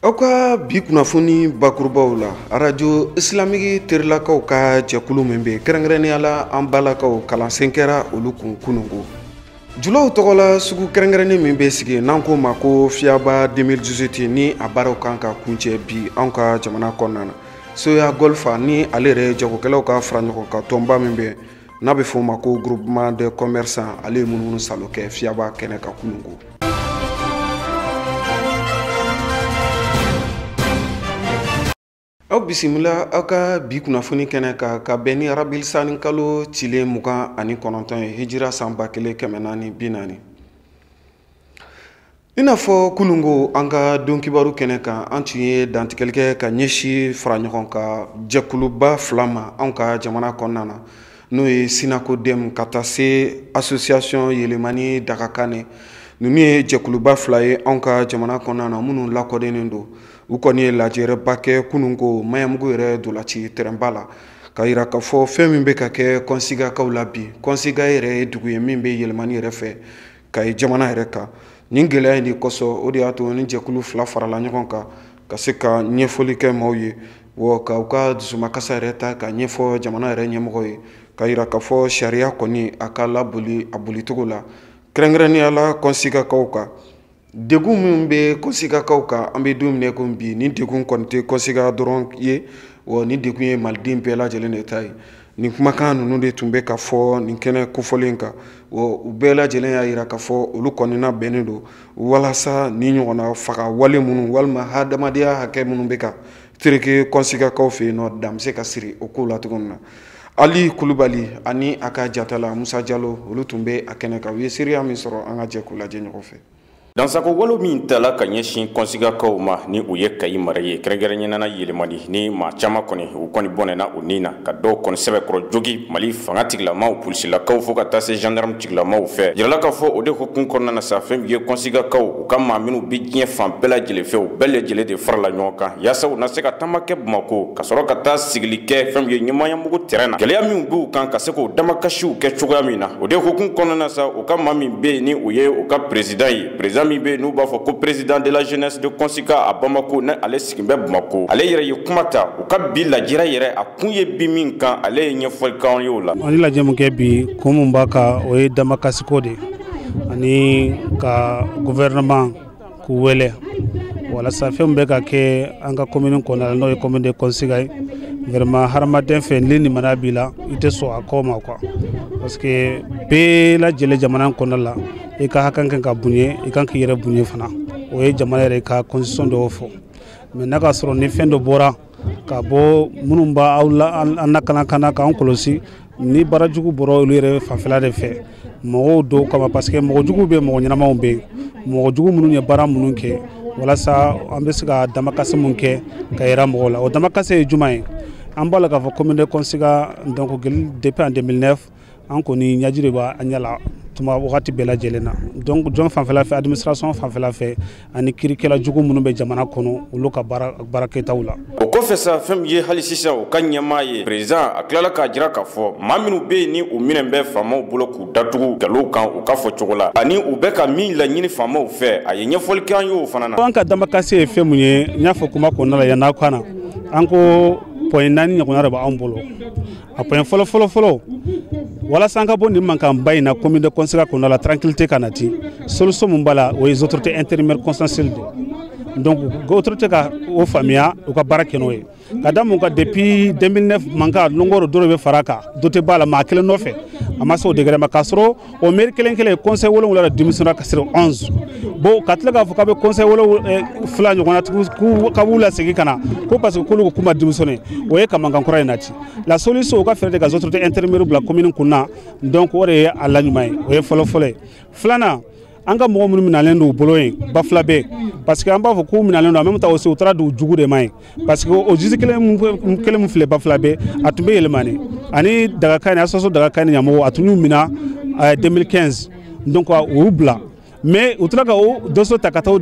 Oka bi kunnafoni bakurubaw la radio islamique terilakaw ka jɛkulu min bɛ kɛrɛnkɛrɛnnenya la an balakaw kalansen kɛra olu kun kunungo. Julaw tɔgɔ la sugu kɛrɛnkɛrɛnnen min bɛ sigi n'an ko ma ko Fiyaba 2018 ni a baaraw kan ka kuncɛ bi an ka jamana kɔnɔna na. Soya Golfa ni ale yɛrɛ jagokɛlaw ka fara ɲɔgɔn kan tɔnba min bɛ n'a bɛ fɔ o ma ko groupement de commerçants ale ye munumunu salo kɛ Fiyaba kɛnɛ ka kunungo. Aw bisimila aw ka bi kunnafoni kɛnɛ ka bɛn ni Rabil Sani kalo tile 29 ye hijira san 1440. I n'a fɔ kunungo an ka don kibaru kɛnɛ kan an tun ye dantigɛli kɛ ka ɲɛsi fara ɲɔgɔn ka jɛkuluba fila ma an ka jamana kɔnɔna na n'o ye Sinako Dem ka taa se association Yelemani Dagakane. Ninnu ye jɛkuluba fila ye an ka jamana kɔnɔna na minnu lakodɔnnen don. U kɔni ye lajɛrɛba kɛ kunungo Mayamugu yɛrɛ dolaci terrainba la ka yira ka fɔ fɛn min bɛ ka kɛ Kɔnsigakaw la bi. Kɔnsiga yɛrɛ ye dugu ye min bɛ Yelemani yɛrɛ fɛ ka ye jamana yɛrɛ kan. Nin gɛlɛya in de kosɔn o de y'a to ni jɛkulu fila farala ɲɔgɔn kan ka se ka ɲɛfɔli kɛ maaw ye wa ka u ka dusumakasa yɛrɛ ta ka ɲɛfɔ jamana yɛrɛ ɲɛmɔgɔ ye ka yira ka fɔ sariya kɔni a ka laboli a bolicogo la kɛrɛnkɛrɛnnenya la Kɔnsigakaw kan. Degun min bɛ Kɔnsigakaw kan an bɛ don min ko bi ni degun kɔni tɛ Kɔnsiga dɔrɔn ye wa ni degun ye maliden bɛɛ lajɛlen de ta ye. Nin kumakan ninnu de tun bɛ ka fɔ nin kɛnɛ kofɔlen kan wa u bɛɛ lajɛlen y'a yira ka fɔ olu kɔnina bɛnnen don walasa ni ɲɔgɔnna faga wale minnu walima hadamadenya hakɛ minnu bɛ ka tereke Kɔnsigakaw fɛ yen nɔ dan bɛ se ka siri o ko la cogo min na. Ali Kulubali ani a ka jatala Musa Jalo olu tun bɛ a kɛnɛ kan u ye seereya min sɔrɔ an ka jɛ k'u lajɛ ɲɔgɔn fɛ. Dansako walo min tala ka ɲɛsin Kɔnsigakaw ma ni u ye Kayi mara ye kɛrɛnkɛrɛnɲɛna Yelemani ni maa caman kɔni u kɔni bɔnɛna u nin na ka dɔw kɔni sɛbɛkɔrɔ jogi Mali fanga tigilamaw polisilakaw fo ka taa se gendarme tigilamaw fɛ yirala ka fɔ o de hukumu kɔnɔna na sa fɛn ye Kɔnsigakaw u ka maa minnu bi diɲɛ fan bɛɛ lajɛlen fɛ u bɛɛ lajɛlen de farala ɲɔgɔn kan yaasa u na se ka taama kɛ Bamako ka sɔrɔ ka taa sigili kɛ fɛn ye ɲɛmayamugu terrain na gɛlɛya min b'u kan ka se k'o damakasiw kɛ cogoya min na o de hukumu kɔnɔna na sa u ka maa min bɛ yen ni u ye u ka président ye président min bɛ n'u b'a fɔ ko président de la jeunesse de Kɔnsiga a Bamako ne ale sigin bɛ Bamako ale yɛrɛ ye kuma ta u ka bi lajɛra yɛrɛ a kun ye bi min kan ale ye ɲɛfɔli k'anw ye o la. Ani lajɛ mun kɛ bi kun mun b'a kan o ye damakasiko de ani ka gouvernement k'u wele walasa fɛn bɛ ka kɛ an ka commune kɔnɔna la n'o ye commune de Kɔnsiga ye vraiment hadamaden fɛ ni limaniya b'i la i tɛ sɔn a kɔ ma quoi parce que bɛɛ lajɛlen jamana kɔnɔna la i ka hakɛ kan ka bonya i kan k'i yɛrɛ bonya fana o ye jamana yɛrɛ ka constitution dɔw fɔ mais n'a ka sɔrɔ ni fɛn dɔ bɔra ka bɔ minnu b'aw la an lakana kana k'an kɔlɔsi ni baarajugu bɔra olu yɛrɛ fanfɛla de fɛ mɔgɔw dɔw kama parce que mɔgɔ jugu bɛ mɔgɔ ɲɛnamaw bɛ mɔgɔ jugu minnu ye baara minnu kɛ walasa an bɛ se ka damakasi mun kɛ ka yira mɔgɔw la o damakasi ye jumɛn ye an b'a la k'a fɔ commune de Kɔnsiga donc depuis en 2009 an kɔni ɲaji de b'a ɲɛ la tuma wagati bɛɛ lajɛlen na donc jɔn fanfɛla fɛ administration fanfɛla fɛ ani kirikɛla jugu minnu bɛ jamana kɔnɔ olu ka baara kɛtaw la. O kɔfɛ sa fɛn min ye hali sisan u ka ɲɛmaa ye président a tilala k'a jira k'a fɔ maa minnu bɛ yen ni u minɛ bɛ faamaw bolo k'u datugu nkalonw kan u ka fɔ cogo la ani u bɛ ka min laɲini faamaw fɛ a ye ɲɛfɔli kɛ an ye o fana na. An ka damakasi ye fɛn mun ye n y'a fɔ kuma kɔnɔna la yan'a kan na an ko point 4 ɲɔgɔnna de b'an bolo a point fɔlɔ walasa an ka bɔ nin mankanba in na commune de Kɔnsiga kɔnɔna la tranquillité ka nati solution mun b'a la o ye autorités intérimaires consensuelles de donc autorité ka o faamuya u ka baara kɛ n'o ye ka da mun kan depuis 2009 mankan longoro dɔ de bɛ fara kan dɔ tɛ b'a la maa kelen nɔfɛ a ma se o degré ma k'a sɔrɔ o maire kelen conseil wolonwula de démissionné ka siri 11 bon ka tila k'a fɔ k'a bɛ conseil fila ɲɔgɔnna tugun ka b'u lasegin ka na ko parce que k'olu ko k'u ma démissionné o ye ka mankan kura in nati la solution o ka fɛɛrɛ de ka autorités intérimaires bila commune kunna donc o de ye a la ɲuman ye o ye fɔlɔ ye filanan an ka mɔgɔ minnu minalen don u bolo yen bafula bɛ parce que an b'a fɔ k'u minalen don en même temps aussi u taara don jugu de ma ye parce que o juge kelen min filɛ bafula bɛ a tun bɛ Yelemani ani Dagakani association Dagakani ɲɛmɔgɔ a tun y'u mina 2015 donc u y'u bila mais u tilala ka o dossier ta ka taa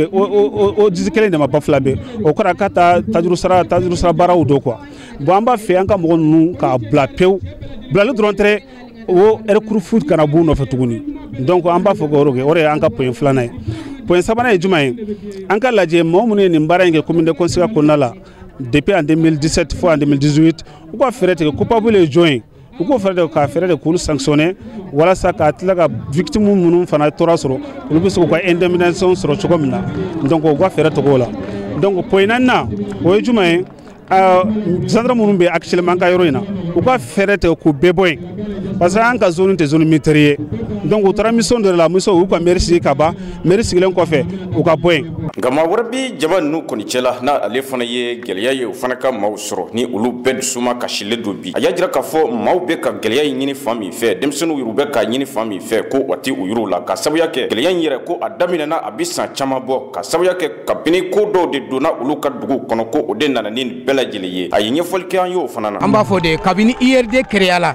o juge kelen de ma bafula bɛ o kɔrɔ ka taa tajuru sara baaraw do quoi bon an b'a fɛ an ka mɔgɔ ninnu k'a bila pewu bilali dɔrɔn tɛ o recours foot kana b'u nɔfɛ tuguni donc an b'a fɔ ko o de ye an ka point filanan ye point sabana ye juma ye an ka lajɛ mɔgɔ minnu ye nin baara in kɛ commune de conseil kɔnɔna la depuis en 2017 fo en 2018 u ka fɛrɛ tigɛ coupable ye jɔn ye u k'o fɛrɛ tigɛ ka fɛrɛ de k'olu sanctionner walasa ka tila ka victime minnu fana tɔɔrɔ sɔrɔ olu bɛ se k'u ka indemnisation sɔrɔ cogo min na donc u ka fɛrɛ tigɛ o la donc point naaninan o ye juma ye gendarme minnu bɛ actuellement an ka yɔrɔ in na u ka fɛrɛ tigɛ k'u bɛɛ bɔ yen parce que an ka zone tɛ zone militaire ye donc u taara mission dɔ de la mission u ka mairie sigi ka ban mairie sigilen kɔfɛ u ka bɔ yen. nka maa wɛrɛ bɛ jama ninnu kɔni cɛla n'a ale fana ye gɛlɛya ye o fana ka maaw sɔrɔ ni olu bɛɛ dusuma kasilen don bi a y'a jira k'a fɔ maaw bɛ ka gɛlɛya in ɲini fan min fɛ denmisɛnninw yɛrɛ bɛ k'a ɲini fan min fɛ ko o tɛ u yiriw la ka sababuya kɛ gɛlɛya in yɛrɛ ko a daminɛna a bɛ san caman bɔ ka sababuya kɛ kabini ko dɔw de donna olu ka duguw kɔnɔ ko o de nana ni nin bɛɛ lajɛlen ye a ye ɲɛfɔli kɛ an y'o fana na. an b'a fɔ de kabini IRD créé la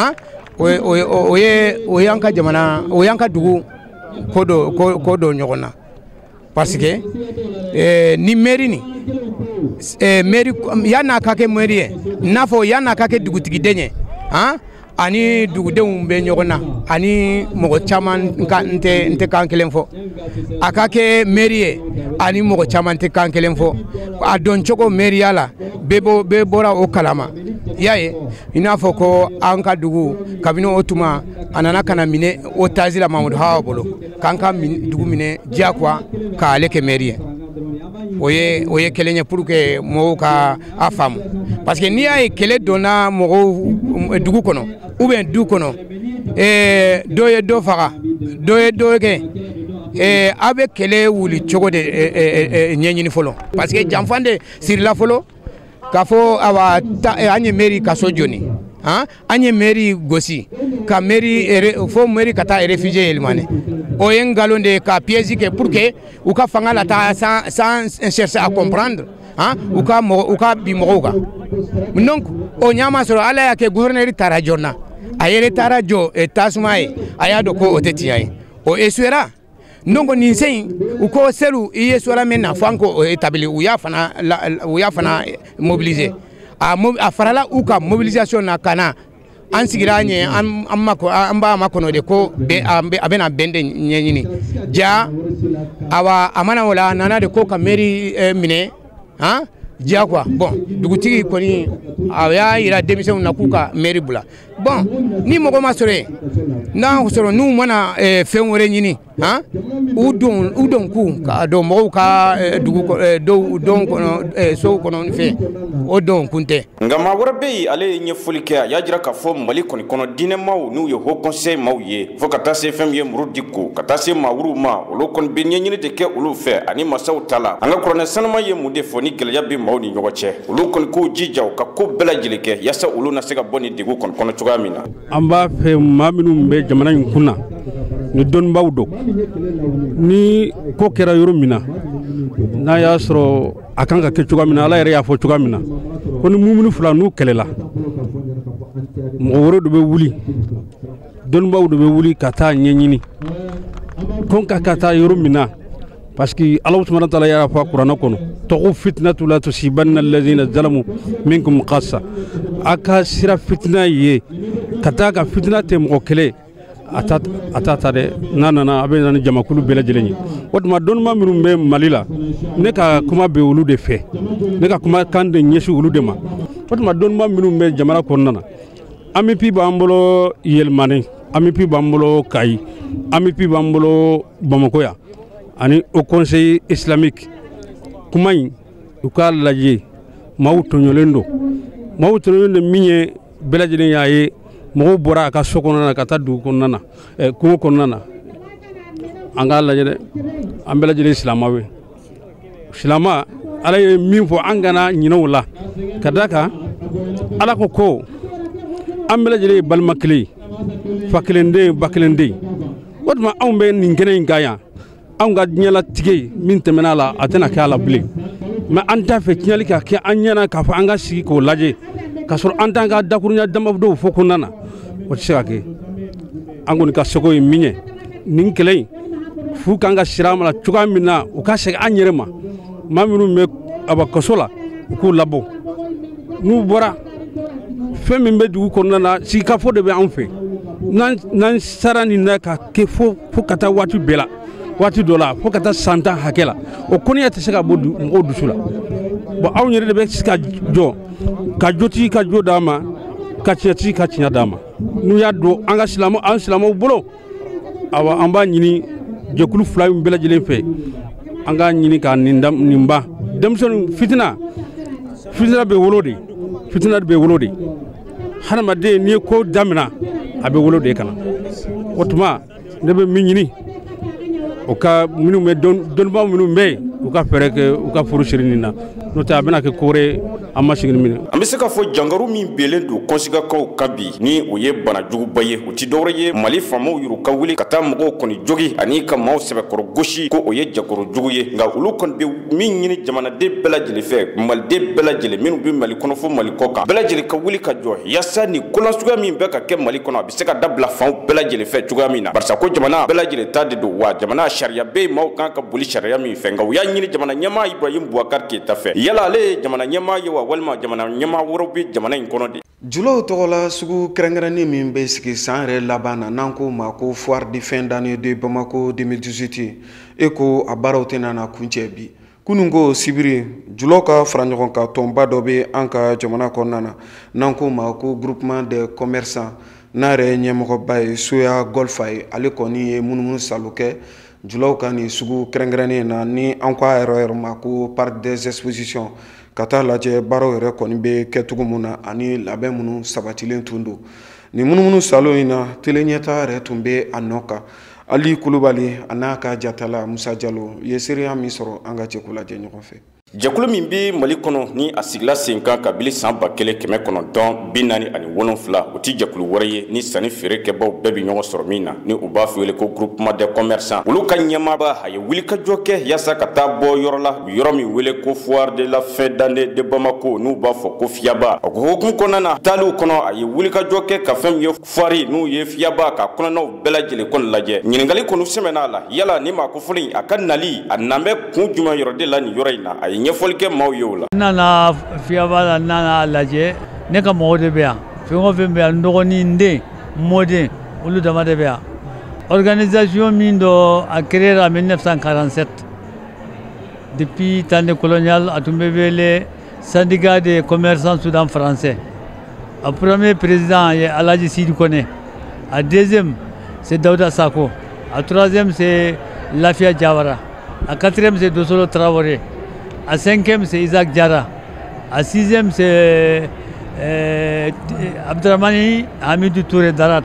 o ye an ka jamana o y'an ka dugu ko dɔ ɲɔgɔn na parce que ni mairie ni mairie yan'a ka kɛ mairie ye n'a fɔ yan'a ka kɛ dugutigiden ye ani dugudenw bɛ ɲɔgɔn na ani mɔgɔ caman n tɛ kan kelen fɔ a ka kɛ mairie ye ani mɔgɔ caman tɛ kan kelen fɔ a dɔn cogo mairie la bɛɛ bɔra o kalama y'a ye i n'a fɔ ko an ka dugu kabini o tuma a nana ka na minɛ o taasi la Mamadou Hawa bolo k'an ka dugu minɛ diyagoya k'ale kɛ mairie ye o ye kelen ye pour que mɔgɔw ka a faamu parce que n'i y'a ye kɛlɛ donna mɔgɔw dugu kɔnɔ ou bien du kɔnɔ dɔ ye dɔ faga dɔ ye dɔ kɛ a bɛ kɛlɛ wuli cogo de ɲɛɲini fɔlɔ parce que janfan de sirila fɔlɔ k'a fɔ an ye mairie ka so jɔni an ye mairie gosi ka mairie fo mairie ka taa réfugié yɛlɛmane o ye ngalon de ka piège kɛ pour que u ka fanga la taa sans chercher à comprendre u ka bi mɔgɔw kan donc o ɲama sɔrɔ ala y'a kɛ gouverneur taara jɔn a yɛrɛ taara jɔ tasuma ye a y'a dɔn ko o tɛ tiɲɛ ye o échouera donc nin sen u ko selu i ye suara min na fo an ko établi u y'a fana mobiliser a farala u ka mobilisation na kana an sigira ɲɛ an b'a makɔnɔ de ko a bɛna bɛn de ɲɛɲini ja a mana o la a nana de ko ka mairie minɛ diya quoi bon dugutigi kɔni a y'a yira denmisɛnw na k'u ka mairie bila bon ni mɔgɔ ma sɔrɔ yen n'a sɔrɔ n'u mana fɛn wɛrɛ ɲini u don ku ka dɔn mɔgɔw ka dugu don kɔnɔ sow kɔnɔ fɛn o don kun tɛ. nka maa wɛrɛ bɛ yen ale ye ɲɛfɔli kɛ a y'a jira k'a fɔ mali kɔni kɔnɔ diinɛmaw n'u ye haut conseil maaw ye fo ka taa se fɛn min ye Muru Diko ka taa se maawuruw ma olu kɔni bɛ ɲɛɲini de kɛ olu fɛ ani masaw ta la an ka kuranɛ sanuma ye mun de fɔ ni gɛlɛya bɛ maaw ni ɲɔgɔn cɛ olu kɔni k'u jija u ka ko bɛɛ lajɛlen kɛ yaasa olu na se ka bɔ ni degun kɔnɔ cogoya min na. an b'a fɛ maa minnu bɛ jamana in kunna ni dɔnnibaaw don ni ko kɛra yɔrɔ min na n'a y'a sɔrɔ a kan ka kɛ cogoya min na ala yɛrɛ y'a fɔ cogoya min na ko ni mumuni fila n'u kɛlɛla mɔgɔ wɛrɛ de bɛ wuli dɔnnibaaw de bɛ wuli ka taa ɲɛɲini ko ka taa yɔrɔ min na parce que Allahu subhanahu wa ta'ala y'a fɔ kuranɛ kɔnɔ tɔgɔ fitnatu la tusibanna allazina zalamu minkum khassa a ka sira fitina ye ka taa ka fitina tɛ mɔgɔ kelen a ta dɛ n'a nana a bɛ na ni jamakulu bɛɛ lajɛlen ye o tuma dɔnnimaa minnu bɛ Mali la ne ka kuma bɛ olu de fɛ ne ka kuma kan de ɲɛsin olu de ma o tuma dɔnnimaa minnu bɛ jamana kɔnɔna na AMIP b'an bolo Yɛlɛmane AMIP b'an bolo Kayi AMIP b'an bolo Bamakɔ yan ani au conseil islamique kuma in u k'a lajɛ maaw tɔɲɔlen don min ye bɛɛ lajɛlen y'a ye mɔgɔw bɔra a ka so kɔnɔna na ka taa dugu kɔnɔna na kungo kɔnɔna na an k'a lajɛ dɛ an bɛɛ lajɛlen silamɛw ye silama ala ye min fɔ an kana ɲinɛ o la ka da kan ala ko an bɛɛ lajɛlen ye balima kelen ye fa kelen den ba kelen den o tuma anw bɛ nin kɛnɛ in kan yan anw ka diɲɛlatigɛ min tɛmɛna a la a tɛna kɛ a la bilen mais an t'a fɛ tiɲɛli ka kɛ an ɲɛna k'a fɔ an ka sigi k'o lajɛ ka sɔrɔ an t'an ka dakuruɲa damadɔw fɔ kɔnɔna na o tɛ se ka kɛ an kɔni ka seko ye min ye nin kɛlɛ in f'u kan ka sira ma cogoya min na u ka segin an yɛrɛ ma maa minnu bɛ kaso la u k'u labɔ n'u bɔra fɛn min bɛ dugu kɔnɔna na sigikafɔ de bɛ anw fɛ n'an sara nin na ka kɛ fo ka taa waati bɛɛ la waati dɔ la fo ka taa san 10 hakɛ la o kɔniya tɛ se ka bɔ mɔgɔw dusu la bon anw yɛrɛ de bɛ se ka jɔ ka jotigi ka jo d'a ma ka tiɲɛtigi ka tiɲɛ d'a ma n'u y'a don an silamɛw bolo awa an b'a ɲini jɛkulu fila min bɛɛ lajɛlen fɛ an k'a ɲini ka nin ban denmisɛnninw fitina bɛ wolo de fitina bɛ wolo de hadamaden n'i ye ko damina a bɛ wolo de kana o tuma ne bɛ min ɲini o ka minnu bɛ dɔnnibaaw minnu bɛ yen u ka fɛɛrɛ kɛ u ka furu siri nin na n'o tɛ a bɛna kɛ koore an ma segin minɛ. An bɛ se k'a fɔ jangaru min bɛlen don kɔnsigakaw kan bi ni o ye banajuguba ye o ti dɔwɛrɛ ye Mali faamaw yɛrɛ ka wuli ka taa mɔgɔw kɔni jogi ani ka maaw sɛbɛkɔrɔ gosi ko o ye jakɔrɔ jugu ye nka olu kɔni bɛ min ɲini jamanaden bɛɛ lajɛlen fɛ maliden bɛɛ lajɛlen minnu bɛ Mali kɔnɔ fo Mali kɔ kan bɛɛ lajɛlen ka wuli ka jɔ yaasa ni kolansuguya min bɛ ka kɛ Mali kɔnɔ a bɛ se ka dabila fanw bɛɛ lajɛlen fɛ cogoya min na barisa ko jamana bɛɛ lajɛlen ta de don wa jamana sariya bɛ yen maaw kan ka boli sariya min fɛ nka u y'a ɲini jamana ɲɛmaa Ibrahim Boubacar Keita fɛ yala ale ye jamana ɲɛmaa ye wa walima jamana ɲɛmaa wɛrɛw bɛ jamana in kɔnɔ de. Julaw tɔgɔla sugu kɛrɛnkɛrɛnnen min bɛ sigi san yɛrɛ laban na n'an ko ma ko foire de fin d'année de Bamako 2018 e ko a baaraw tɛna na kuncɛ bi kunun ko sibiri julaw ka fara ɲɔgɔn kan tɔnba dɔ bɛ an ka jamana kɔnɔna na n'an ko ma ko groupement des commerçants n'a yɛrɛ ɲɛmɔgɔba ye Soya Golfa ye ale kɔni ye munumunu salo kɛ julaw ka nin sugu kɛrɛnkɛrɛnnen na ni an ko a yɛrɛ ma ko parc des expositions ka taa lajɛ baaraw yɛrɛ kɔni bɛ kɛcogo mun na ani labɛn minnu sabatilen tun don ni munumunu salo in na tele ɲɛtaa yɛrɛ tun bɛ a nɔ kan Ali Kulubali a n'a ka jatala Musa Jalo ye seereya min sɔrɔ an ka jɛkulu lajɛ ɲɔgɔn fɛ. Jɛkulu min bɛ Mali kɔnɔ ni a sigila sen kan kabini san 1947 o ti jɛkulu wɛrɛ ye ni sanni feere kɛbaaw bɛɛ bɛ ɲɔgɔn sɔrɔ min na ni u b'a fɔ wele ko groupement des commerçants olu ka ɲɛmaaba a ye wulikajɔ kɛ yaasa ka taa bɔ yɔrɔ la yɔrɔ min wele ko foire de la fin d'année de Bamako n'u b'a fɔ ko fiyaba o hukumu kɔnɔna na taaliw kɔnɔ a ye wulikajɔ kɛ ka fɛn min ye foire n'u ye fiyaba ka kɔnɔnaw bɛɛ lajɛlen kɔni lajɛ ɲininkali kɔni sɛmɛn'a la yala ni maa ko fɔlɔ a ka nali a nan bɛ kun jumɛn yɔrɔ de la nin yɔrɔ in na a ye ɲɛfɔli kɛ maaw ye o la. Nana fiyaba la nana lajɛ ne ka mɔgɔw de bɛ yan fɛn o fɛn bɛ yan n dɔgɔnin n den n mɔden olu dama de bɛ yan organisation min dɔ a créé en 1947 depuis temps de colonial a tun bɛ wele syndicat des commerçants Soudan français a premier président ye Alaji Sidi Kone a deuxième c'est Daouda Sako a troisième c'est Lafia Diawara a quatrième c'est Dosolo Traoré a cinquième c'est Isaac Diarra a sixième c'est Abdrahmani Hamidou Touré Darat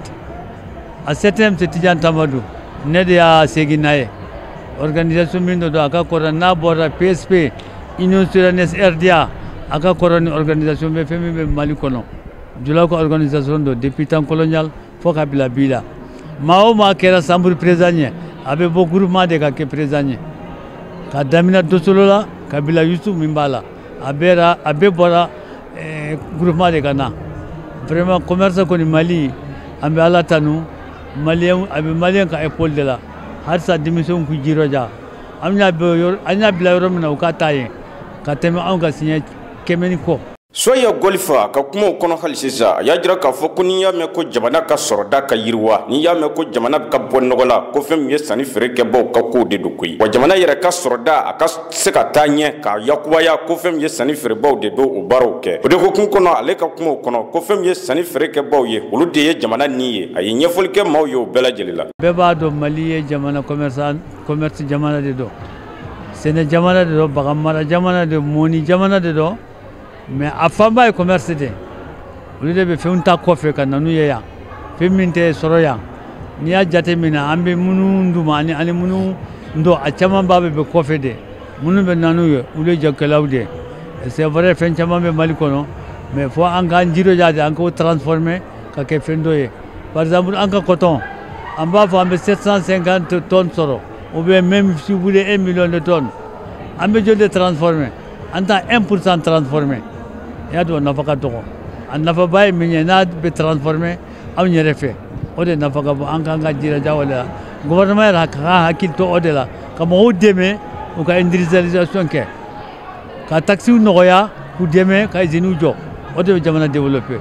a septième c'est Tidiane Tamadou ne de y'a segin n'a ye organisation min do a ka kɔrɔ n'a bɔra PSP Union Soudanaise RDA a ka kɔrɔ ni organisation bɛ fɛn min bɛ Mali kɔnɔ julaw ka organisation do depuis temps colonial fo ka bila bi la maa o maa kɛra Sambour président ye a bɛ bɔ groupement de ka kɛ président ye ka damina Dosolo la ka bila Youssouf min b'a la a bɛɛ bɔra groupement de ka na vraiment commerce kɔni Mali an bɛ Ala tanu maliyɛn a bɛ maliyɛn ka épaule de la halisa denmisɛnw k'u jilaja an y'a bila yɔrɔ min na u ka taa yen ka tɛmɛ anw ka siɲɛ 100 ni kɔ. Soya Golfa ka kumaw kɔnɔ hali sisan a y'a jira k'a fɔ ko n'i y'a mɛn ko jamana ka sɔrɔda ka yiriwa n'i y'a mɛn ko jamana ka bɔ nɔgɔ la ko fɛn min ye sanni feere kɛbaaw ka kow de don koyi wa jamana yɛrɛ ka sɔrɔda a ka se ka taa ɲɛ ka yakubaya ko fɛn min ye sanni feerebaaw de don o baaraw kɛ o de hukumu kɔnɔ ale ka kumaw kɔnɔ ko fɛn min ye sanni feere kɛbaaw ye olu de ye jamana nin ye a ye ɲɛfɔli kɛ maaw ye o bɛɛ lajɛlen la. Bɛɛ b'a dɔn Mali ye jamana commerce jamana de don sɛnɛ jamana de don bagan mara jamana de don mɔni jamana de don mais a fanba ye commerce de olu de bɛ fɛnw ta kɔfɛ ka na n'u ye yan fɛn min tɛ sɔrɔ yan n'i y'a jate minɛ an bɛ minnu d'u ma ani minnu dɔn a caman ba bɛ kɔfɛ de minnu bɛ na n'u ye olu ye jagokɛlaw de c'est vrai fɛn caman bɛ Mali kɔnɔ mais fo an k'an jilaja de an k'o transformer ka kɛ fɛn dɔ ye par exemple an ka coton an b'a fɔ an bɛ 750 tonnes sɔrɔ ou bien même si vous voulez 1 million de tonnes an bɛ joli de transformer an t'a 1% transformer y'a dɔn nafa ka dɔgɔ a nafaba ye min ye n'a bɛ transformer anw yɛrɛ fɛ o de nafa ka bon an k'an ka jilaja o de la gouvernement yɛrɛ ka hakili to o de la ka mɔgɔw dɛmɛ u ka industrialisation kɛ ka taxiw nɔgɔya k'u dɛmɛ ka usines jɔ o de bɛ jamana développer. O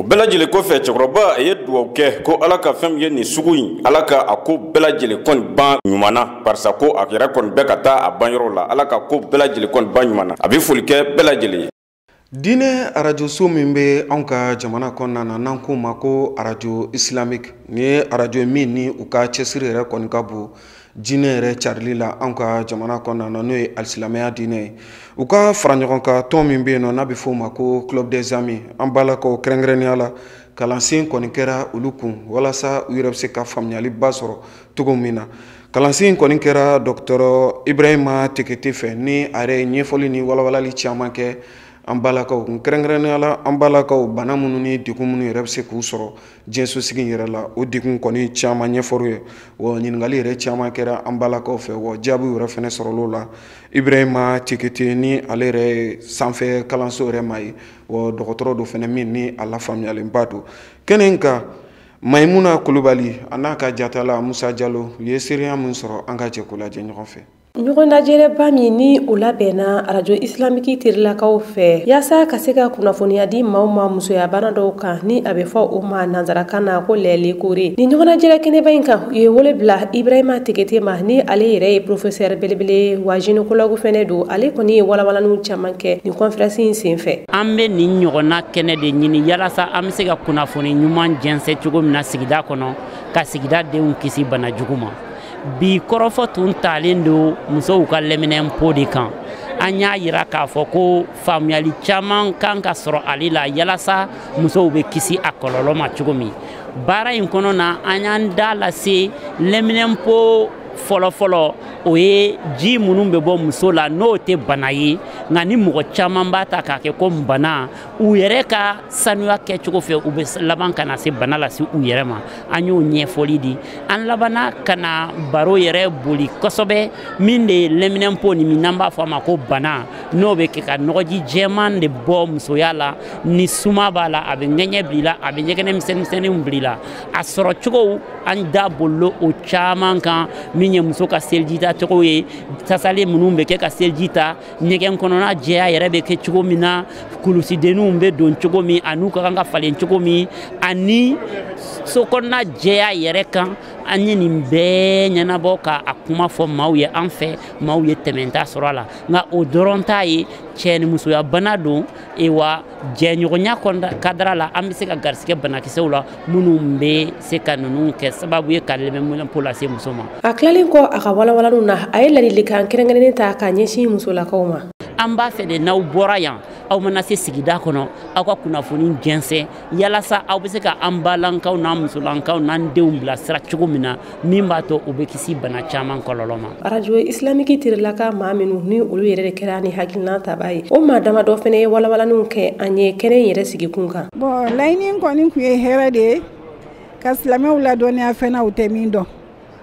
bɛɛ lajɛlen kɔfɛ cɛkɔrɔba a ye duwawu kɛ ko ala ka fɛn min ye nin sugu in ala ka a ko bɛɛ lajɛlen kɔni ban ɲuman na barisa ko a yɛrɛ kɔni bɛ ka taa a banyɔrɔ la ala ka ko bɛɛ lajɛlen kɔni ban ɲuman na a bɛ foli kɛ bɛɛ lajɛlen ye. diinɛ arajoso min bɛ anw ka jamana kɔnɔna na n'an k'o ma ko arajo islamique nin ye arajo min ni u ka cɛsiri yɛrɛ kɔni ka bon diinɛ yɛrɛ carili la anw ka jamana kɔnɔna na n'o ye alisilamɛya diinɛ ye u ka fara ɲɔgɔn kan tɔn min bɛ yen nɔ n'a bɛ f'o ma ko club des amis an balakaw kɛrɛnkɛrɛnnenya la kalansen kɔni kɛra olu kun walasa u yɛrɛ bɛ se ka faamuyaliba sɔrɔ cogo min na kalansen kɔni kɛra dɔgɔtɔrɔ ibrahima tekete fɛ ni a yɛrɛ ye ɲɛfɔli ni walawalali caman kɛ an balakaw kɛrɛnkɛrɛnnenya la an balakaw bana minnu ni degun minnu yɛrɛ bɛ se k'u sɔrɔ diɲɛsosigi in yɛrɛ la o degun kɔni caman ɲɛfɔr'u ye wa ɲininkali yɛrɛ caman kɛra an balakaw fɛ wa jaabiw yɛrɛ fɛnɛ sɔrɔl'o la ibrahima tekete ni ale yɛrɛ ye sanfɛ kalanso yɛrɛ ma ye wa dɔgɔtɔrɔ dɔ fɛnɛ min ni a lafaamuyalenba don kɛnɛ in kan mayimuna kulubali a n'a ka jatala musa jalo u ye seereya min sɔrɔ an ka jɛ k'o lajɛ ɲɔgɔn fɛ. ɲɔgɔn lajɛrɛba min ni o labɛnna arajo islamiki terilakaw fɛ yaasa ka se ka kunnafoniya di maaw ma musoya bana dɔw kan ni a bɛ fɔ o ma nansarakan na ko lɛle kore ni ɲɔgɔn lajɛrɛ kɛnɛba in kan u ye wele bila ibrahima tegete ma ni ale yɛrɛ ye professeur belebele wa gynécologue fɛnɛ don ale kɔni ye walawalaniw caman kɛ ni conférence in senfɛ an bɛ nin ɲɔgɔnna kɛnɛ de ɲini yalasa an bɛ se ka kunnafoni ɲuman jɛnsɛ cogo min na sigida kɔnɔ ka sigida denw kisi bana jugu ma bi kɔrɔfɔ tun talen don musow ka lɛminɛnpo de kan an y'a yira k'a fɔ ko faamuyali caman kan ka sɔrɔ ale la yalasa musow bɛ kisi a kɔlɔlɔ ma cogo min baara in kɔnɔ na an y'an da lase lɛminɛnpo fɔlɔfɔlɔ o ye ji minnu bɛ bɔ muso la n'o tɛ bana ye nka ni mɔgɔ caman b'a ta k'a kɛ ko bana u yɛrɛ ka sanuya kɛcogo fɛ u bɛ laban ka na se bana lase u yɛrɛ ma an y'o ɲɛfɔli di an labanna ka na baro yɛrɛ boli kosɛbɛ min de ye lɛminɛnpo nin n'an b'a fɔ a ma ko bana n'o bɛ kɛ ka nɔgɔji jɛman de bɔ musoya la ni suma b'a la a bɛ ŋɛɲɛ bila i la a bɛ ɲɛgɛnɛ misɛnninw bila i la a sɔrɔ cogo an da bolila o caman kan min ye muso ka seliji ta cogo ye tasalen minnu bɛ kɛ ka seliji ta ɲɛgɛn kɔnɔna jɛya yɛrɛ bɛ kɛ cogo min na kulusidenninw bɛ don cogo min a n'u ka kan ka falen cogo min ani sokɔnɔna jɛya yɛrɛ kan an ye nin bɛɛ ɲɛnabɔ ka a kuma fɔ maaw ye an fɛ maaw ye tɛmɛnta sɔrɔ a la nka o dɔrɔn t'a ye cɛ ni musoya bana don wa jɛɲɔgɔnya kadara la an bɛ se ka garisigɛ banakisɛw la minnu bɛ se ka ninnu kɛ sababu ye ka lɛminɛnpo lase muso ma. a tilalen kɔ a ka walawalaniw na a ye ladilikan kɛrɛnkɛrɛnnen ta ka ɲɛsin musolakaw ma. an b'a fɛ de n'aw bɔra yan aw mana se sigida kɔnɔ aw ka kunnafoni jɛnsɛn yalasa aw bɛ se ka an balankaw n'an musolankaw n'an denw bilasira cogo min na min b'a to u bɛ kisi bana caman kɔlɔlɔ ma. arajo islamiki terilaka maa minnu ni olu yɛrɛ de kɛra ni hakilina taba ye o maa damadɔ fɛnɛ ye walawalaniw kɛ an ye kɛnɛ in yɛrɛ sigi kun kan. bon laɲini kɔni tun ye hɛrɛ de ye ka silamɛw ladɔnniya fɛnɛ u tɛ min dɔn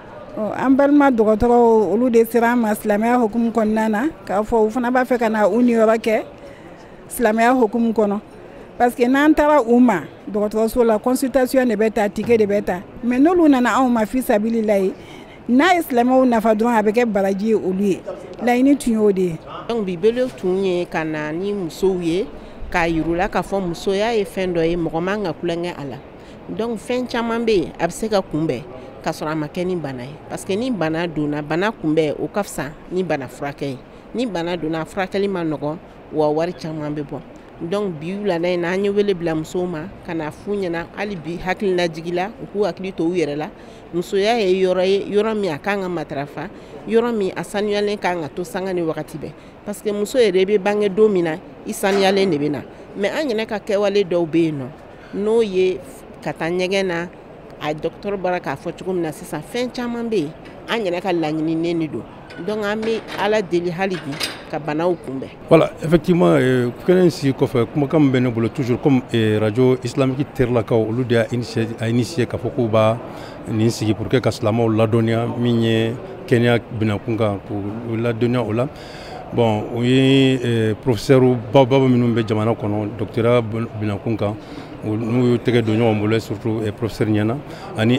an balima dɔgɔtɔrɔw olu de sera an ma silamɛya hukumu kɔnɔna na k'a fɔ u fana b'a fɛ ka na u niyɔrɔ kɛ silamɛya hukumu kɔnɔ parce que n'an taara u ma dɔgɔtɔrɔso la consultation de bɛ ta ticket de bɛ ta mais n'olu nana anw ma fi sabililayi n'a ye silamɛw nafa dɔrɔn a bɛ kɛ baraji ye olu ye laɲini tun y'o de ye. donc bibele tun ye ka na ni musow ye k'a yirula k'a fɔ musoya ye fɛn dɔ ye mɔgɔ man ka kulonkɛ a la donc fɛn caman bɛ yen a bɛ se ka kunbɛn k'a sɔrɔ a ma kɛ ni bana ye parce que ni bana donna bana kunbɛn o ka fisa ni bana furakɛ ye ni bana donna a furakɛli ma nɔgɔn wa wari caman bɛ bɔ donc bi wulada in na an ye wele bila musow ma ka na f'u ɲɛna hali bi hakilina jigila u k'u hakili to u yɛrɛ la musoya ye yɔrɔ min a kan ka matarafa yɔrɔ min a sanuyalen kan ka to sanga ni wagati bɛɛ parce que muso yɛrɛ bɛ bange don min na I sanuyalen de bɛ na mais an yɛrɛ ka kɛwale dɔw bɛ yen nɔ n'o ye ka taa ɲɛgɛn na a docteur bɔra k'a fɔ cogo min na sisan fɛn caman bɛ yen an yɛrɛ ka laɲininen de don donc an bɛ ala deli hali bi ka banaw kunbɛn. Voilà, effectivement kɛnɛ in sigi kɔfɛ kumakan min bɛ ne bolo toujours comme radio islamique terilakaw olu de y'a initié k'a fɔ k'u b'a nin sigi pour que ka silamɛw ladɔnniya min ye kɛnɛya binakun kan k'u ladɔnniya o la. Bon o ye professeur baba minnu bɛ jamana kɔnɔ docteur binakun kan n'u y'u tɛgɛ don ɲɔgɔn bolo surtout professeur ɲɛna ani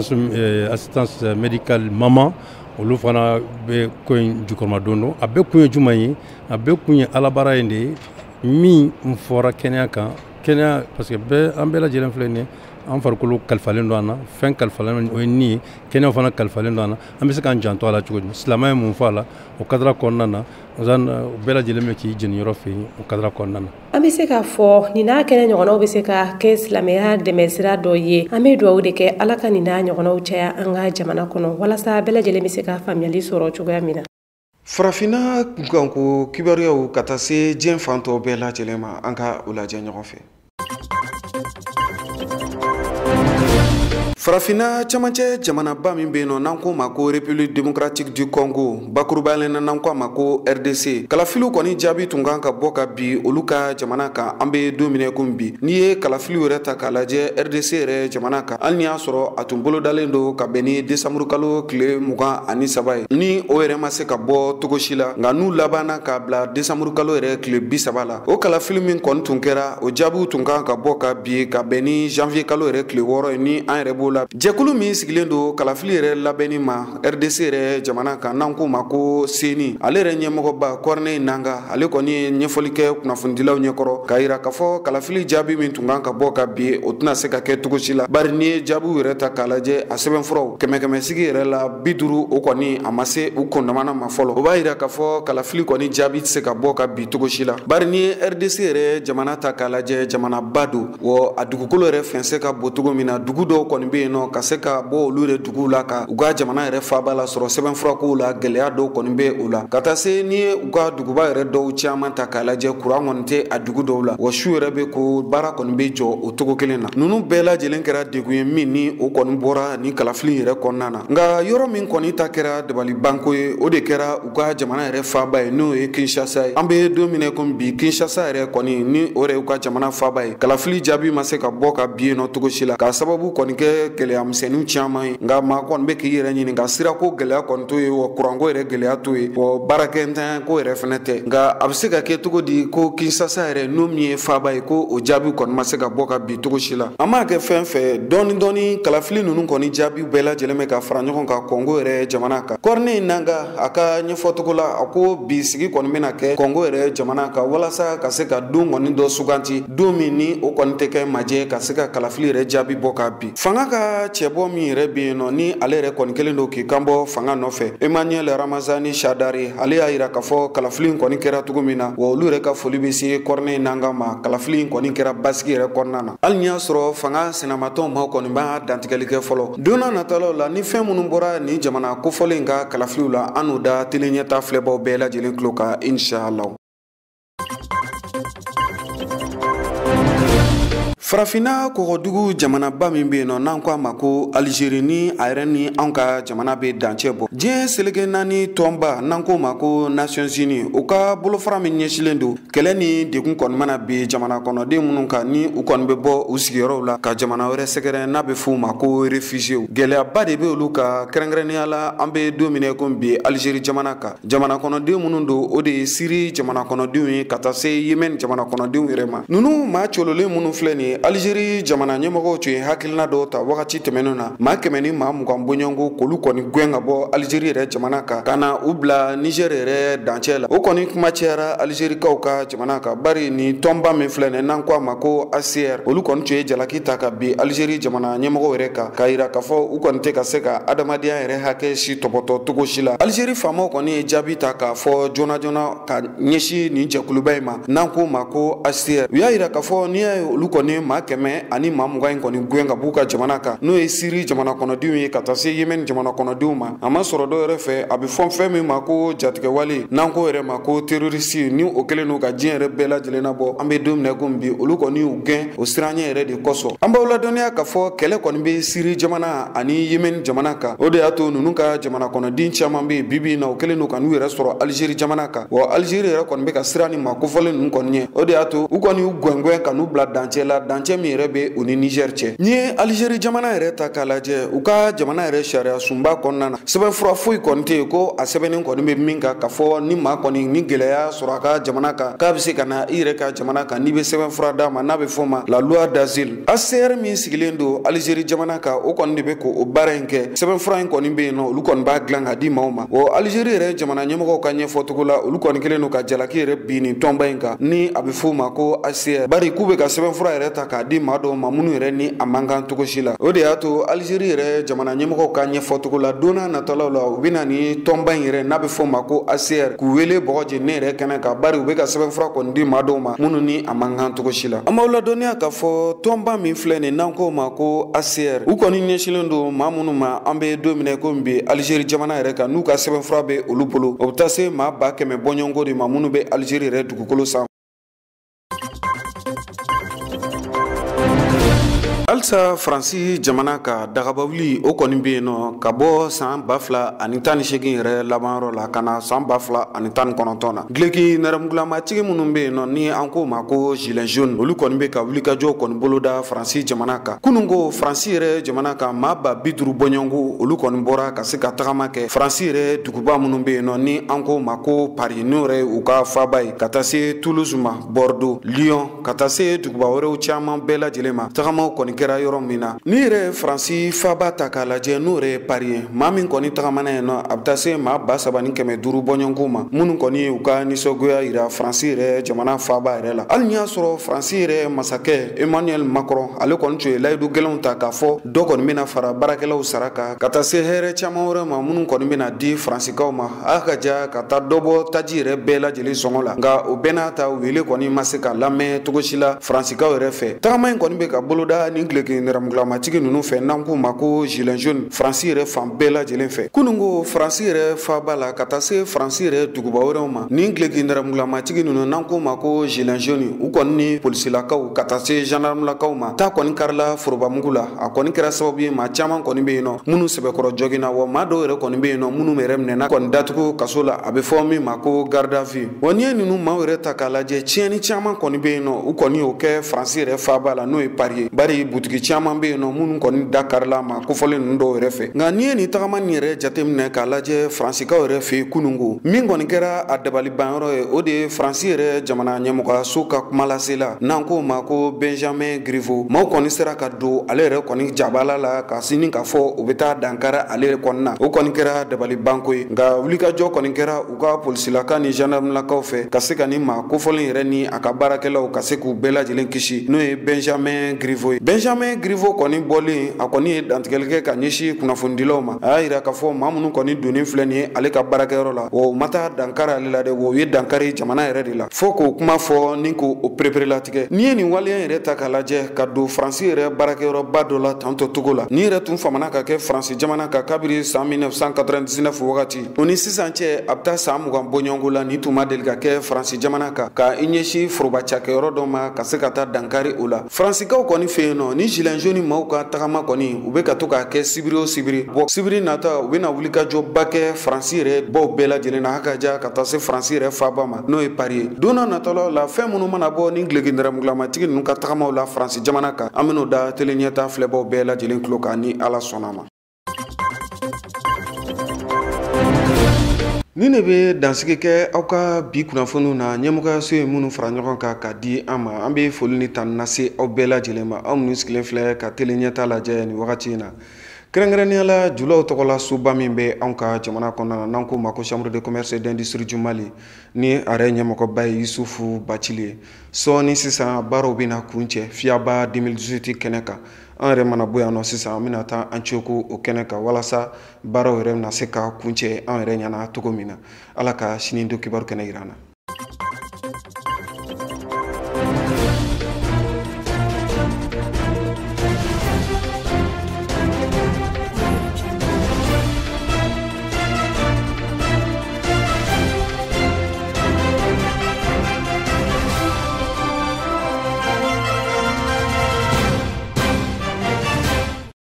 assistance médicale maman olu fana bɛ ko in jukɔrɔma don don a bɛɛ kun ye jumɛn ye a bɛɛ kun ye alabaara in de ye min fɔra kɛnɛya kan kɛnɛya parce que an bɛɛ lajɛlen filɛ nin ye an farikolo kalifalen don an na fɛn kalifalen o ye nin ye kɛnɛyaw fana kalifalen don an na an bɛ se k'an janto a la cogo di silamɛ ye mun fɔ a la o kadira kɔnɔna na o bɛɛ lajɛlen bɛ k'i jeniyɔrɔ fɛ yen o kadira kɔnɔna na an bɛ se k'a fɔ nin n'a kɛnɛ ɲɔgɔnnaw bɛ se ka kɛ silamɛya dɛmɛ sira dɔ ye an bɛ dugawu de kɛ ala ka nin n'a ɲɔgɔnnaw caya an ka jamana kɔnɔ walasa bɛɛ lajɛlen bɛ se ka faamuyali sɔrɔ cogoya min na. Farafinna kunkanko kibaruyaw ka taa se diɲɛ fan tɔw bɛɛ lajɛlen ma an ka o lajɛ ɲɔgɔn fɛ. Farafinna camancɛ jamanaba min bɛ yen nɔ n'an ko ma ko République démocratique du Congo bakurubalen na n'an ko a ma ko RDC kalafiliw kɔni jaabi tun kan ka bɔ ka bi olu ka jamana kan an bɛ don minɛ komi bi n'i ye kalafiliw yɛrɛ ta k'a lajɛ RDC yɛrɛ jamana kan hali ni y'a sɔrɔ a tun bolodalen don ka bɛn ni décembre kalo tile 23 ye ni o yɛrɛ ma se ka bɔ cogo si la nka n'u labanna k'a bila décembre kalo yɛrɛ tile 30 la o kalafili min kɔni tun kɛra o jaabiw tun kan ka bɔ ka bi ka bɛn ni janvier kalo yɛrɛ tile 6 ye ni an yɛrɛ b'o la jɛkulu min sigilen don kalafili yɛrɛ labɛnni ma RDC yɛrɛ jamana kan n'an ko ma ko seni ale yɛrɛ ɲɛmɔgɔba Corneille Nangaa ale kɔni ye ɲɛfɔli kɛ kunnafonidilaw ɲɛkɔrɔ k'a yira k'a fɔ kalafili jaabi min tun kan ka bɔ ka bi o tɛna se ka kɛ cogo si la bari n'i ye jaabiw yɛrɛ ta k'a lajɛ a sɛbɛnfuraw kɛmɛ sigi yɛrɛ la 50 o kɔni a ma se u kɔndamana ma fɔlɔ o b'a yira k'a fɔ kalafili kɔni jaabi tɛ se ka bɔ ka bi cogo si la bari n'i ye RDC yɛrɛ jamana ta k'a lajɛ jamanaba don wa a dugukolo yɛrɛ fɛnsɛ ka bon cogo min na dugu dɔw kɔni bɛ yen nɔ ka se ka bɔ olu yɛrɛ duguw la ka u ka jamana yɛrɛ faaba la sɔrɔ sɛbɛnfurakow la gɛlɛya dɔw kɔni bɛ o la ka taa se n'i ye u ka duguba yɛrɛ dɔw caman ta k'a lajɛ kuran kɔni tɛ a dugu dɔw la wa su yɛrɛ bɛ ko baara kɔni bɛ jɔ o cogo kelen na ninnu bɛɛ lajɛlen kɛra degun ye min ni o kɔni bɔra ni kalafili yɛrɛ kɔnɔna na nka yɔrɔ min kɔni ta kɛra dabalibanko ye o de kɛra u ka jamana yɛrɛ faaba ye n'o ye Kinshasa ye an bɛ don min komi bi Kinshasa yɛrɛ kɔni ni o yɛrɛ y'u ka jamana faaba ye kalafili jaabi ma se ka bɔ ka bi yen nɔ cogo si la k'a sababu kɔni kɛ gɛlɛya misɛnninw caman ye nka maa kɔni bɛ k'i yɛrɛ ɲininka sirako gɛlɛya kɔni to ye wa kuranko yɛrɛ gɛlɛya to ye wa baarakɛntanya ko yɛrɛ fɛnɛ tɛ nka a bɛ se ka kɛ cogo di ko Kinshasa yɛrɛ n'o min ye faaba ye ko o jaabi kɔni ma se ka bɔ ka bi cogo si la an m'a kɛ fɛn fɛ dɔɔni kalafili ninnu kɔni jaabi bɛɛ lajɛlen bɛ ka fara ɲɔgɔn kan Congo yɛrɛ jamana kan Corneille Nangaa a ka ɲɛfɔcogo la a ko bi sigi kɔni bɛna kɛ Congo yɛrɛ jamana kan walasa ka se ka don kɔni dɔ suganti don min ni o kɔni tɛ kɛ majɛ ka se ka kalafili yɛrɛ jaabi bɔ ka bi fanga ka cɛbɔ min yɛrɛ bɛ yen nɔ ni ale yɛrɛ kɔni kelen don k'i kanbɔ fanga nɔfɛ Emmanuel Ramazani Shadari ale y'a yira k'a fɔ kalafili in kɔni kɛra cogo min na wa olu yɛrɛ ka foli bɛ se Corneille Nangaa ma kalafili in kɔni kɛra basigi yɛrɛ kɔnɔna na hali ni y'a sɔrɔ fanga senamatɔw ma kɔni b'a dantigɛli kɛ fɔlɔ don n'a nataw la ni fɛn minnu bɔra nin jamana kofɔlen ka kalafiliw la an n'o da tele ɲɛta filɛbaw bɛɛ lajɛlen tulo kan inshallah. Farafinna kɔgɔdugu jamanaba min bɛ yen nɔ n'an ko a ma ko Algérie ni a yɛrɛ ni anw ka jamana bɛ dancɛ bɔ diɲɛ seleke naani tɔnba n'an ko ma ko Nations Unies u ka bolofara min ɲɛsilen don kɛlɛ ni degun kɔni mana bi jamana kɔnɔden minnu kan ni u kɔni bɛ bɔ u sigiyɔrɔw la ka jamana wɛrɛ sɛgɛrɛ n'a bɛ f'u ma ko réfugiés gɛlɛyaba de bɛ olu ka kɛrɛnkɛrɛnnenya la an bɛ don min komi bi Algérie jamana kan jamana kɔnɔden minnu don o de ye Syrie jamana kɔnɔdenw ye ka taa se Yémen jamana kɔnɔdenw yɛrɛ ma ninnu maa cololen minnu filɛ nin ye Algérie jamana ɲɛmɔgɔw tun ye hakilina dɔw ta wagati tɛmɛnenw na maa 100 ni maa 20 bɔɲɔgɔnko k'olu kɔni gɛn ka bɔ Algérie yɛrɛ jamana kan ka na u bila Niger yɛrɛ dancɛ la o kɔni kuma cayara Algérikaw ka jamana kan bari ni tɔnba min filɛ nin n'an ko a ma ko ACR olu kɔni tun ye jalaki ta ka bin Algérie jamana ɲɛmɔgɔw yɛrɛ kan k'a yira k'a fɔ u kɔni tɛ ka se ka adamadenya yɛrɛ hakɛ si tɔbɔtɔ cogo si la Algérie faamaw kɔni ye jaabi ta k'a fɔ joona joona ka ɲɛsin nin jɛkuluba in ma n'an ko ma ko ACR u y'a yira k'a fɔ n'i y'a ye olu kɔni maa 100 ani maa 20 in kɔni gɛn ka b'u ka jamana kan n'o ye Syrie jamana kɔnɔdenw ye ka taa se Yémen jamana kɔnɔdenw ma a ma sɔrɔ dɔw yɛrɛ fɛ a bɛ fɔ fɛn min ma ko jatigɛwale n'an ko yɛrɛ ma ko terroriste ni o kɛlen don ka diɲɛ yɛrɛ bɛɛ lajɛlen labɔ an bɛ don min na komi bi olu kɔni y'u gɛn o siranɲɛ yɛrɛ de kosɔn an b'aw ladɔnniya k'a fɔ kɛlɛ kɔni bɛ Syrie jamana ani Yémen jamana kan o de y'a to ninnu ka jamana kɔnɔden caman bɛ yen bibi in na o kɛlen don ka n'u yɛrɛ sɔrɔ Algérie jamana kan wa Algérie yɛrɛ kɔni bɛ ka siran ni maa kofɔlen ninnu kɔni ɲɛ o de y'a to u kɔni y'u gɛn ka n'u bila dancɛ la furancɛ min yɛrɛ be u ni Niger cɛ. Ni ye Algérie jamana yɛrɛ ta k'a lajɛ u ka jamana yɛrɛ sariya sunba kɔnɔna na sɛbɛnfura foyi kɔni tɛ yen ko a sɛbɛnnen kɔni bɛ min kan k'a fɔ ni maa kɔni ni gɛlɛya sɔrɔ a ka jamana kan k'a bɛ se ka na i yɛrɛ ka jamana kan n'i bɛ sɛbɛnfura d'a ma n'a bɛ fɔ o ma la loi d'asile. ACR min sigilen don Algérie jamana kan o kɔni de bɛ k'o baara in kɛ sɛbɛnfura in kɔni bɛ yen nɔ olu kɔni b'a dilan ka di maaw ma. O Algérie yɛrɛ jamana ɲɛmɔgɔw ka ɲɛfɔcogo la olu kɔni kɛlen don ka jalaki yɛrɛ bin nin tɔnba in kan ni a bɛ fɔ o ma ko ACR bari k'u bɛ ka sɛbɛnfura yɛrɛ ta k'a di maa dɔw ma minnu yɛrɛ ni a man kan cogo si la. O de y'a to Algérie yɛrɛ jamana ɲɛmɔgɔw ka ɲɛfɔcogo la don n'a natɔlaw la u bɛ na ni tɔnba in yɛrɛ n'a bɛ fɔ o ma ko ACR k'u wele bɔgɔ jeni yɛrɛ kɛnɛ kan bari u bɛ ka sɛbɛnfura kɔni di maa dɔw ma minnu ni a man kan cogo si la. An b'aw ladɔnniya k'a fɔ tɔnba min filɛ nin n'an k'o ma ko ACR u kɔni ɲɛsinnen don maa minnu ma an bɛ don minɛ ko bi Algérie jamana yɛrɛ kan n'u ka sɛbɛnfura bɛ olu bolo o bɛ taa se maa 100 bɔɲɔgɔnko de ma minnu bɛ Algérie yɛrɛ dugukolo sanfɛ. Alsa Faransi jamana ka dagabawuli o kɔni bɛ yen nɔ ka bɔ san 2018 yɛrɛ laban la ka na san 2019 na. Gileki nɛrɛmugulamatigi minnu bɛ yen nɔ ni an ko ma ko gilet jaune olu kɔni bɛ ka wulikajɔ kɔni boloda Faransi jamana kan. Kunungo Faransi yɛrɛ jamana kan maa 50 bɔɲɔgɔnko olu kɔni bɔra ka se ka tagama kɛ Faransi yɛrɛ duguba minnu bɛ yen nɔ ni an ko ma ko Paris n'o yɛrɛ u ka faba ye ka taa se Toulouse ma, Bordeaux, Lyon ka taa se duguba wɛrɛw caman bɛɛ lajɛlen ma. Tagamaw kɔni kɛra yɔrɔ min na ni yɛrɛ Faransi faba ta k'a lajɛ n'o yɛrɛ Paris ye maa min kɔni tagamana yen nɔ a bɛ taa se maa 3,500 bɔɲɔgɔnko ma minnu kɔni u ka nisɔngoya yira Faransi yɛrɛ jamana faba yɛrɛ la. Hali n'i y'a sɔrɔ Faransi yɛrɛ masakɛ Emmanuel Macron ale kɔni tun ye layidu gɛlɛnw ta k'a fɔ dɔ kɔni bɛna fara baarakɛlaw sara kan ka taa se hɛrɛ caman wɛrɛ ma minnu kɔni bɛna di Faransikaw ma a ka ja ka taa dɔ bɔ taji yɛrɛ bɛɛ lajɛlen sɔngɔ la nka o bɛɛ n'a ta wele kɔni ma se ka lamɛn cogo si la Faransikaw yɛrɛ fɛ. Tagama in kɔni bɛ ka boloda ni gileki nɛrɛmugulamatigi ninnu fɛ n'an k'u ma ko gilet jaune Faransi yɛrɛ fan bɛɛ lajɛlen fɛ. Kunungo Faransi yɛrɛ faba la ka taa se Faransi yɛrɛ duguba wɛrɛw ma ni gileki nɛrɛmugulamatigi ninnu n'an k'u ma ko gilet jaune u kɔni ni polisilakaw ka taa se gendarmelakaw ma taa kɔni karila forobamugu la a kɔni kɛra sababu ye maa caman kɔni bɛ yen nɔ minnu sɛbɛkɔrɔ jɔgina wa maa dɔw yɛrɛ kɔni bɛ yen nɔ minnu yɛrɛ minɛna kɔni datugu kaso la a bɛ fɔ min ma ko garde à vue. Wa n'i ye ninnu maaw yɛrɛ ta k'a lajɛ tiɲɛni caman kɔni bɛ yen nɔ u kɔni y'o kɛ Faransi yɛrɛ faba la n'o ye Paris ye bari butigi caman bɛ yen nɔ minnu kɔni da karila ma kofɔlen ninnu dɔw yɛrɛ fɛ. Nka n'i ye nin tagama nin yɛrɛ jateminɛ k'a lajɛ Faransikaw yɛrɛ fɛ kunungo min kɔni kɛra a dabalibanyɔrɔ ye o de ye Faransi yɛrɛ jamana ɲɛmɔgɔyaso ka kumalasela n'an k'o ma ko Benjamin Griveaux maaw kɔni sera ka don ale yɛrɛ kɔni jabala la ka sini k'a fɔ u bɛ taa dankara ale yɛrɛ kɔni na o kɔni kɛra dabalibanko ye nka wulikajɔ kɔni kɛra u ka polisilaka ni gendarmelakaw fɛ ka se ka ni maa kofɔlen yɛrɛ ni a ka baarakɛlaw ka se k'u bɛɛ lajɛlen kisi n'o ye Benjamin Griveaux ye. Benjamin Griveaux kɔni bɔlen a kɔni ye dantigɛli kɛ ka ɲɛsin kunnafonidilaw ma a y'a yira k'a fɔ maa minnu kɔni donnen filɛ nin ye ale ka baarakɛyɔrɔ la o ma taa dankari ale la dɛ o ye dankari jamana yɛrɛ de la fo k'o kuma fɔ ni k'o pereperelatigɛ. N'i ye nin waleya yɛrɛ ta k'a lajɛ ka don Faransi yɛrɛ baarakɛyɔrɔba dɔ la tantɔ togo la ni yɛrɛ tun famana ka kɛ Faransi jamana kan kabiri san 1999 wagati o ni sisan cɛ a bɛ taa san 20 bɔɲɔgɔnko la ni tun ma deli ka kɛ Faransi jamana kan ka i ɲɛsin foroba cakɛyɔrɔ dɔ ma ka se ka taa dankari o la. Faransikaw kɔni fɛ yen nɔ ni gilet jaune maaw ka tagama kɔni u bɛ ka to k'a kɛ sibiri o sibiri bɔ sibiri nata u bɛna wulikajɔba kɛ Faransi yɛrɛ baw bɛɛ lajɛlen na a ka ja ka taa se Faransi yɛrɛ faba ma n'o ye Paris ye. Don n'a nataw la fɛn minnu mana bɔ ni gileki nɛrɛmugulamatigi ninnu ka tagamaw la Faransi jamana kan an bɛn'o da tele ɲɛta filɛbaw bɛɛ lajɛlen tulo kan ni Ala sɔnna ma. Ni ne bɛ dansigi kɛ aw ka bi kunnafoniw na ɲɛmɔgɔyaso ye minnu fara ɲɔgɔn kan ka di an ma an bɛ foli ni tani lase aw bɛɛ lajɛlen ma aw minnu sigilen filɛ ka tele ɲɛta lajɛ nin wagati in na kɛrɛnkɛrɛnnenya la julaw tɔgɔla soba min bɛ anw ka jamana kɔnɔna na n'an ko ma ko chambre de commerce et d'industrie du Mali ni a yɛrɛ ɲɛmɔgɔba ye Yusufu Bacili ye sɔɔni sisan baaraw bɛna kun cɛ fiyaba 2018 kɛnɛ kan an yɛrɛ mana bɔ yan nɔ sisan an bɛna taa an ceko o kɛnɛ kan walasa baaraw yɛrɛ bɛna se ka kun cɛ an yɛrɛ ɲɛna cogo min na Ala ka sini do kibaru kɛnɛ yir'an na.